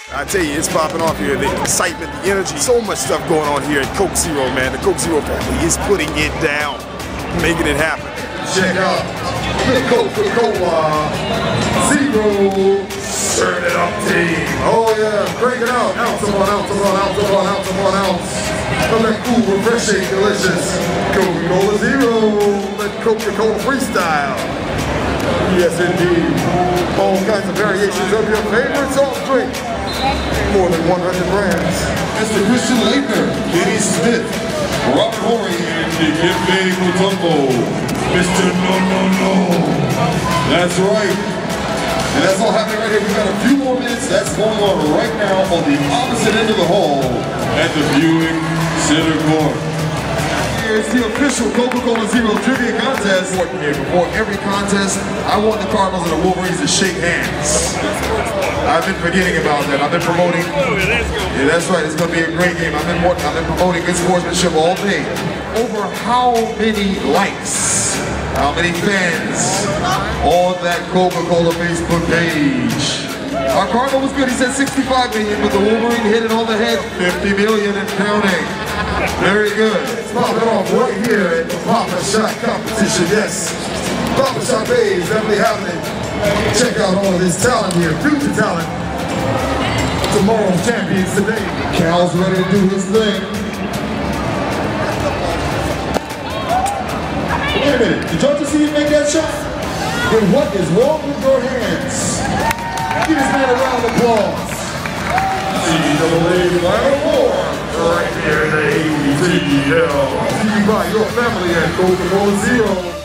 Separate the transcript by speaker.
Speaker 1: I tell you, it's popping off here. The excitement, the energy, so much stuff going on here at Coke Zero, man. The Coke Zero family is putting it down, making it happen.
Speaker 2: Check out the Coca-Cola Zero. Turn it up, team. Oh yeah, break it out. Ounce upon ounce upon ounce upon ounce upon ounce. Of that cool, refreshing, delicious Coca-Cola Zero. That Coca-Cola freestyle. Yes, indeed. All kinds of variations of your favorite soft drink. More than 100 brands.
Speaker 3: Mr. Christian Leitner, Kenny Smith, Robert Horry, and Dikembe Mutombo. Mr. No. That's right. And that's all happening right here. We've got a few more minutes. That's going on right now on the opposite end of the hall at the viewing center court. Here's the official Coca-Cola Zero Trivia Contest. Before every contest, I want the Cardinals and the Wolverines to shake hands. I've been forgetting about that. I've been promoting. Yeah, that's right. It's going to be a great game. I've been promoting good sportsmanship all day. Over how many likes, how many fans on that Coca-Cola Facebook page? Our Cardinal was good. He said 65 million, but the Wolverine hit it on the head. 50 million and counting. Very good.
Speaker 2: It's popping off right here at the Papa Shot competition. Yes, Papa Shot Bay is definitely happening. Check out all of this talent here, future talent. Tomorrow's champions today.
Speaker 3: Cal's ready to do his thing. Wait a minute, did y'all just see him make that shot? Then what is wrong with your hands? Give this man a round of applause.
Speaker 2: NCAA Final Four, right here in the ATL. See you by your family at Coca-Cola Zero.